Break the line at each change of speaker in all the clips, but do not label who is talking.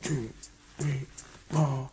2, 3, 4.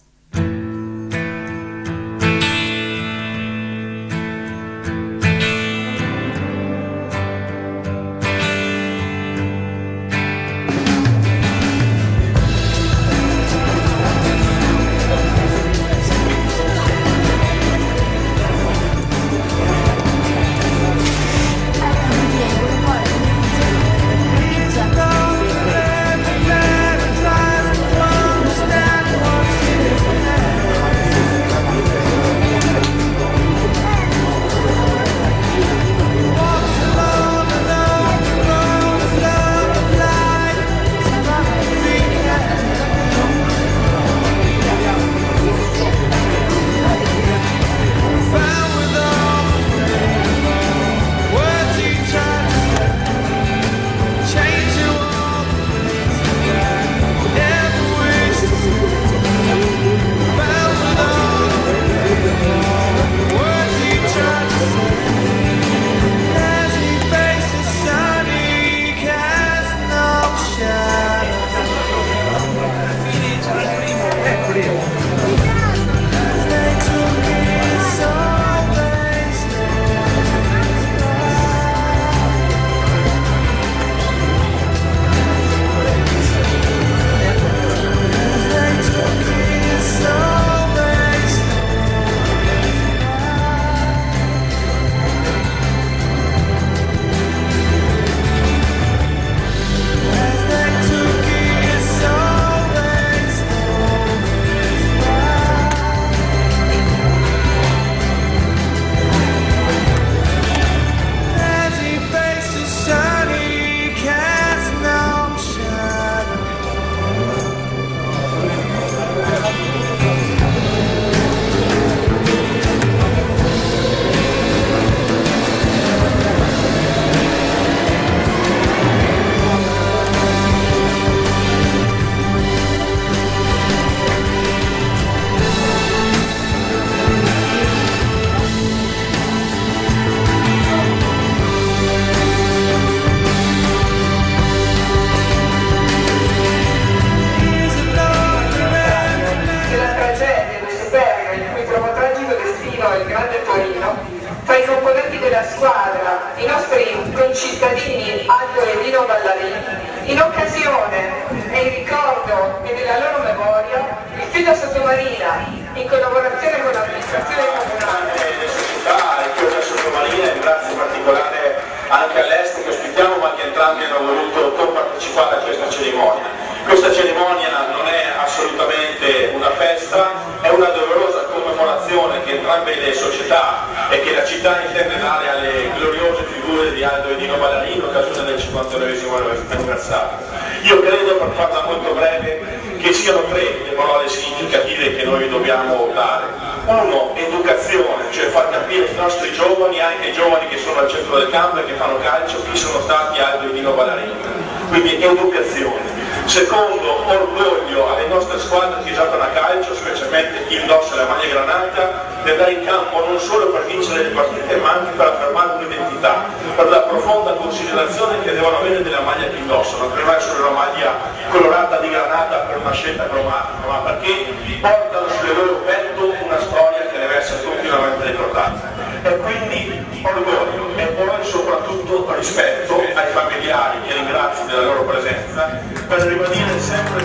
il grande Torino, tra i componenti della squadra, i nostri concittadini Aldo e Dino Ballarini, in occasione e in ricordo e nella loro memoria, il Fida Sottomarina, in collaborazione con l'amministrazione comunale.
Le società e Chiesa Sottomarina, e grazie particolare anche all'Est che ospitiamo, ma che entrambi hanno voluto compartecipare a questa cerimonia. Questa cerimonia non è assolutamente una festa, è una doverosa commemorazione che entrambe le società e che la città intende dare alle gloriose figure di Aldo e Dino Ballarini in occasione del 59esimo anniversario. Io credo, per farla molto breve, che siano tre le parole significative che noi dobbiamo dare. Uno, educazione, cioè far capire ai nostri giovani, anche ai giovani che sono al centro del campo e che fanno calcio, chi sono stati Aldo e Dino Ballarini. Quindi educazione. Secondo, orgoglio alle nostre squadre che giocano a calcio, specialmente chi indossa la maglia granata, di andare in campo non solo per vincere le partite ma anche per affermare un'identità, per la profonda considerazione che devono avere della maglia che indossano, che non è solo una maglia colorata di granata per una scelta cromatica, ma perché portano sul loro petto una storia che deve essere continuamente ricordata. E quindi orgoglio e poi soprattutto rispetto ai familiari che ringrazio della loro presenza, per ribadire sempre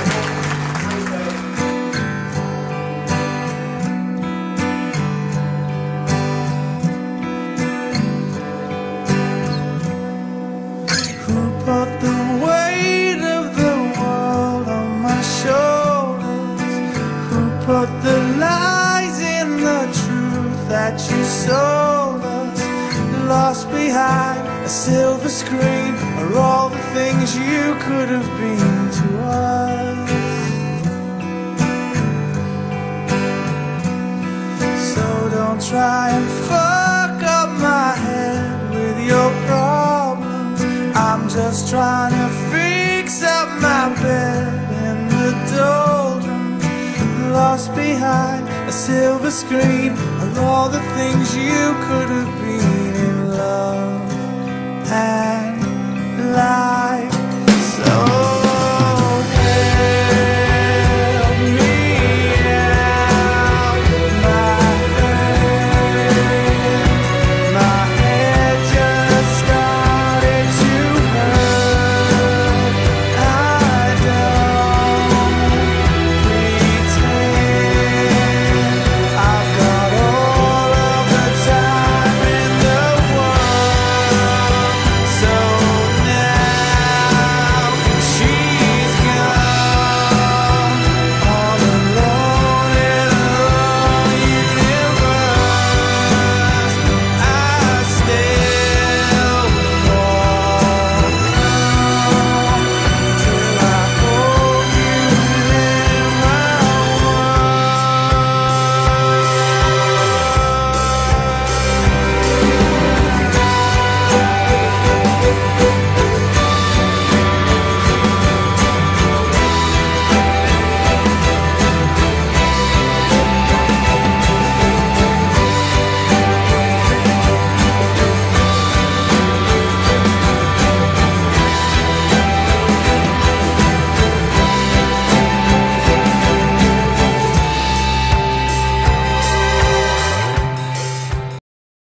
Who put the weight of the world on my shoulders? Who put the lies in the truth that you sold us? Lost behind a silver screen are all the things you could have been to us. So don't try and fuck up my head with your problems. I'm just trying to fix up my bed in the doldrums. Lost behind a silver screen are all the things you could have been in love and life.